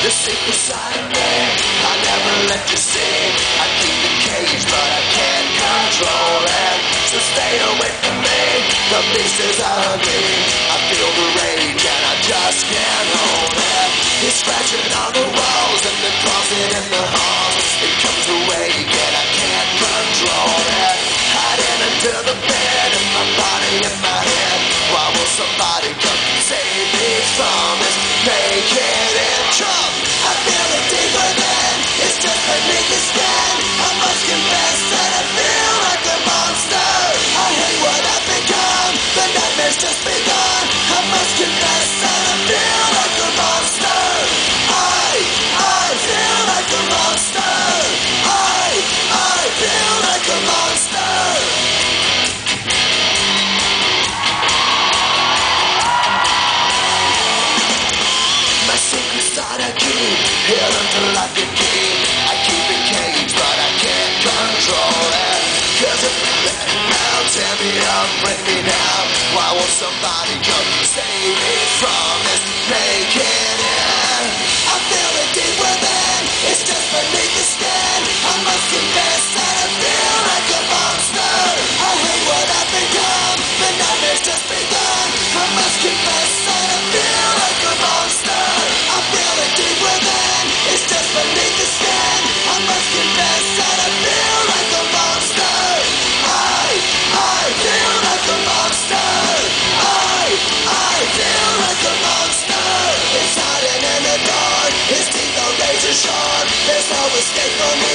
The secret side of me, I never let you see. I keep it caged, but I can't control it. So stay away from me, the beast is ugly. I feel the rage and I just can't hold it. He's scratching on the walls and then closet in the halls. It comes away again, I can't control it. Hiding under the bed and my body in my head. Why will somebody come save me from this naked and chump? I feel it deep within, it's just beneath the skin. I must confess that I feel like a monster. I hate what I've become, the nightmare's just begun. I must confess that I feel like a monster. I feel like a monster. I feel like a monster. My secret's thought I keep hidden till I can keep. I keep it caged, but I can't control it. Cause if I let it out, tear me up, break me down. Why won't somebody come save me from this naked end? I feel it deep within, it's just beneath the skin. I must confess that I feel like a monster. I hate what I've become, the nightmare's just begun. I must confess that I feel like a monster. I feel it deep within, it's just beneath the skin. I must confess that I feel like a monster. I feel like a monster. I feel like a monster. It's hiding in the dark, his teeth are razor sharp. There's no escape from me.